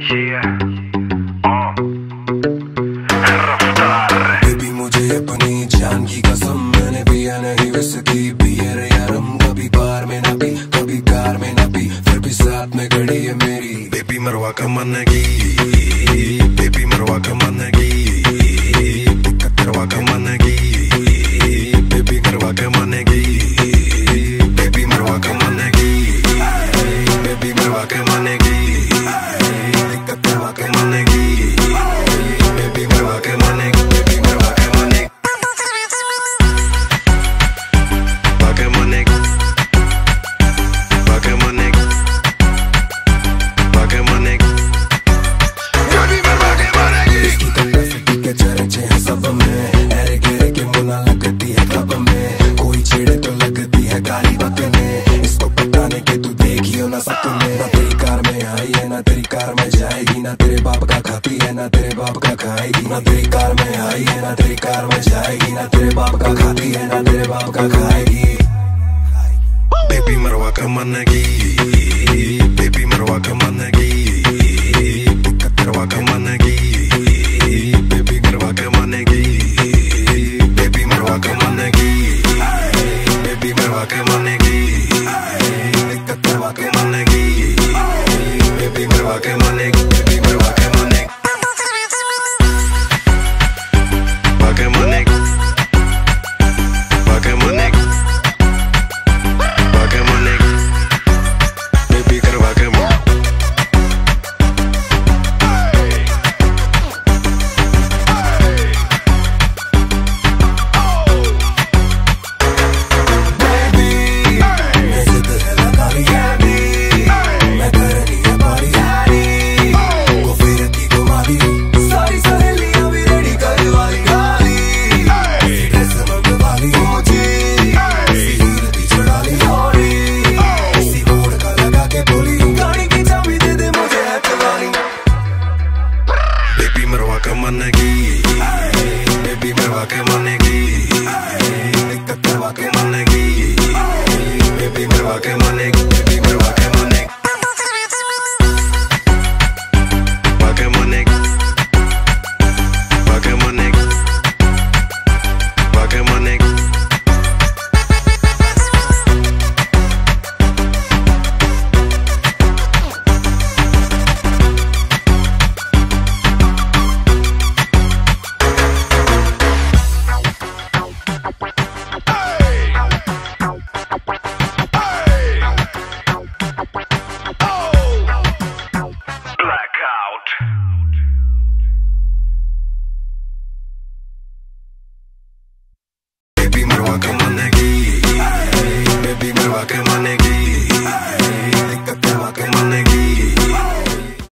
Baby मुझे अपनी जान की कसम, मैंने पिया नहीं विस्की बियर या रम, कभी बार में ना पी कभी कार में ना पी, फिर भी साथ में खड़ी है मेरी बेबी मरवा का मन की, बेबी मरवा का मन की, करवा का मन की, बेबी करवा का मन की, बेबी मरवा का मन की, बेबी मरवा का मन की, करवा का मन की, बेबी मरवा का मन की, बेबी मरवा का मन की, बाका मन की, बाका मन की, बाका मन की, बेबी मरवा का मन की। इसकी कल्ला के चर्चे हैं सब में, अरे गिरे के मुना लगती है क्लब में, कोई छेड़े तो लगती है गाली बकने, इसको पटाने के तू देखियो ना सपने, ना तेरी कार में आई है ना तेरी कार में जाएगी, ना तेरे बाप का खाती है ना तेरे बाप का खाएगी, ना तेरी कार में आई है ना तेरी कार में जाएगी, ना तेरे बाप का खाती है ना तेरे बाप का खाएगी। बेबी मरवा का मन की, बेबी मरवा का मन की, करवा का मन की, बेबी करवा का मन की, बेबी मरवा का मन की, बेबी मरवा का मन की, करवा का मन की, बेबी मरवा का मन की, बेबी मरवा का मन की, बाका मन की, बाका मन की, बाका मन की, बेबी करवा का मन मन की, बेबी मरवा के मन की, करवा के मन की, बेबी मरवा के मन की, बेबी मरवा के मन की, बाका मन की, बाका मन की, बाका मन की। बेबी मरवा के मन की, बेबी मरवा के मन की।